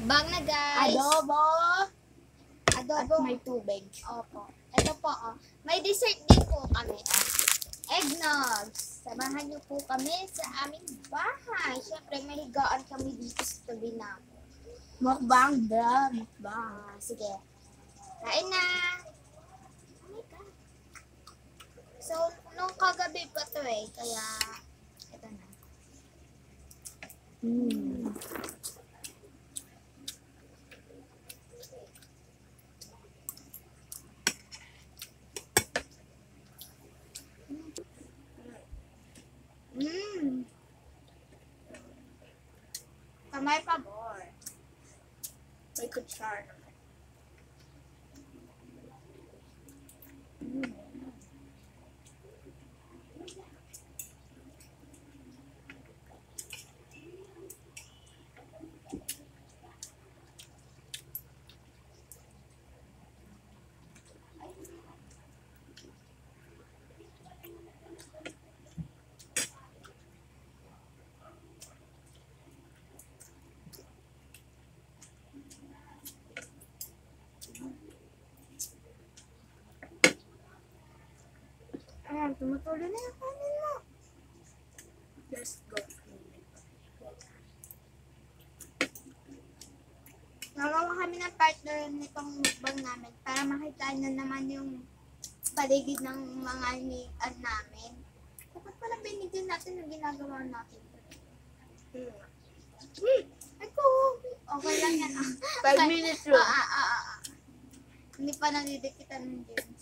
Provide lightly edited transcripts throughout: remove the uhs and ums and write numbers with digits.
Bag na guys. Adobo. Adobo. At may tubig. Opo. Ito po, oh. May dessert din po kami. Eggnogs. Samahan niyo po kami sa aming bahay. Siyempre, may higaan kami dito sa tabi na. Mukbang vlog. Mukbang. Sige. Kain na. Oh my God. So, nung kagabi pa to eh. Kaya, ito na. Kamay pabor. May kutsara. Ayan, tumutuloy na yung kanin mo. Let's go. Nagawa kami ng partner nitong mukbang namin para makita na naman yung paligid ng mga inian namin. Dapat pala binigyan natin yung ginagawa natin. Ako, okay lang yan. 5 minutes lang. Hindi pa nadidikitan ng James.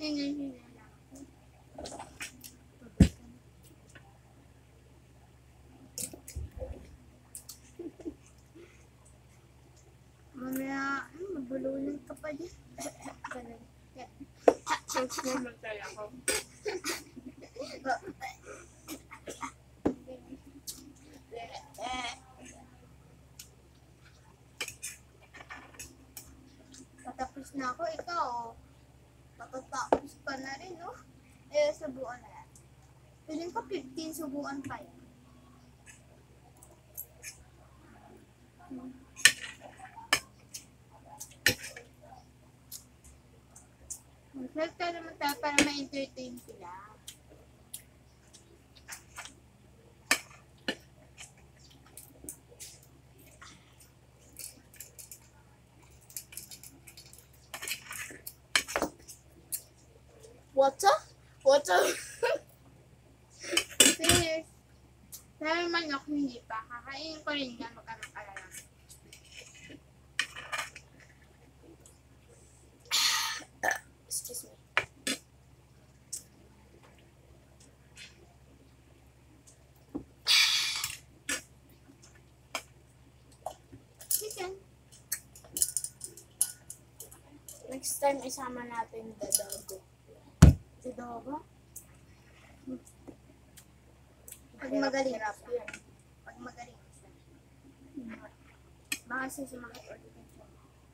Hinay-hinay lang ako. Mamaya, mabulunan ka pa din. Ganun. Namatay ako. Patapos na ako, ikaw. Patatapos ka na rin, no? Eh, subuan na yan. Piling ko 15 subuan pa yan. Mag-selfie naman tayo para ma-entertain sila. Water? Water? Sis, pero manok hindi pa. Kakainin ko rin yan, magkakalala. Excuse me. Chicken. Next time, isama natin the dogo. Si Dogo. Pag magaling Hirap siya. yan. Pag magaling siya. Baka siya sumakit ulit ng siya.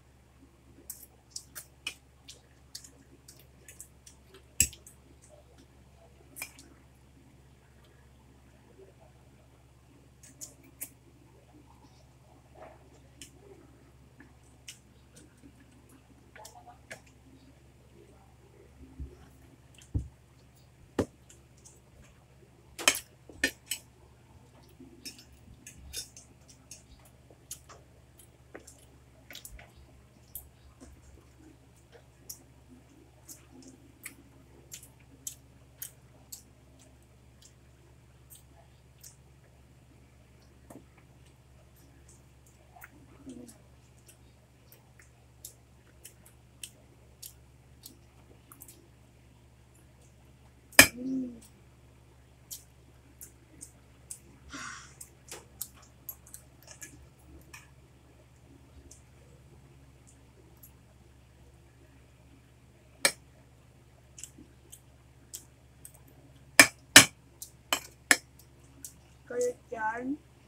Kayo dyan.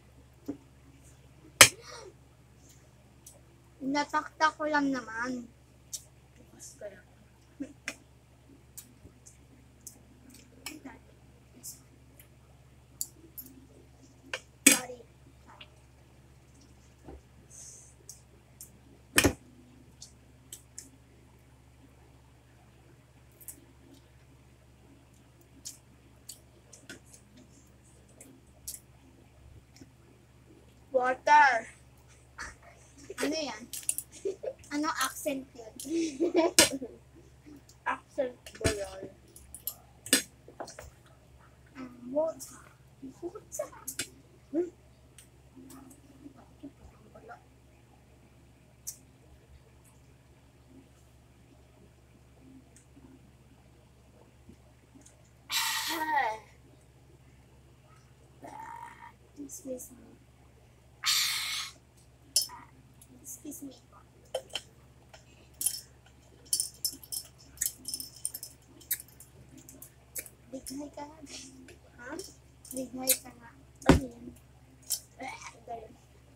Natakta ko lang naman. Bukas kaya. Sorry. Water! Ano yan? Anong accent yun? Accent ba yun? Water. Water. Excuse me. Excuse me. Lighay ka nga. Ha? Lighay ka nga. Ano yan? Dahil.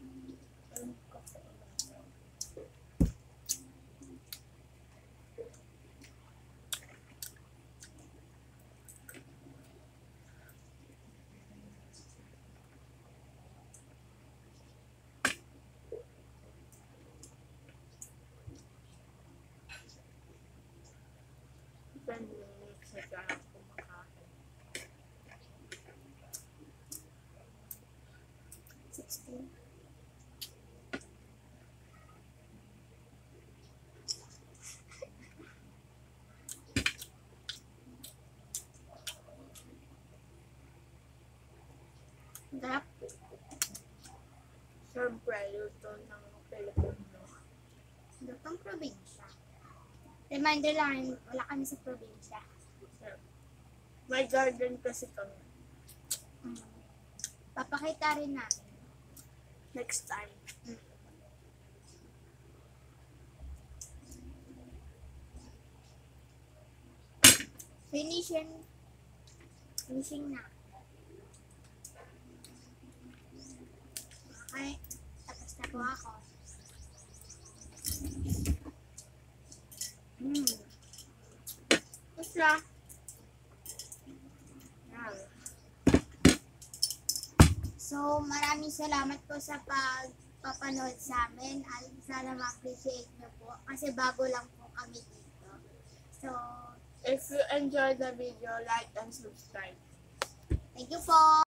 Sa sarap kumakain. 16. Darap. Siyempre, luto ng Pilipino. Lutong probinsya. Reminder lang, wala kami sa probinsya. May garden kasi kami. Mm. Papakita rin namin. Next time. Finishing na. Okay, tapos na po ako. Basta. Yan. So, maraming salamat po sa pagpapanood sa amin. At sana ma-appreciate nyo po. Kasi bago lang po kami dito. So, If you enjoyed the video, like and subscribe. thank you po.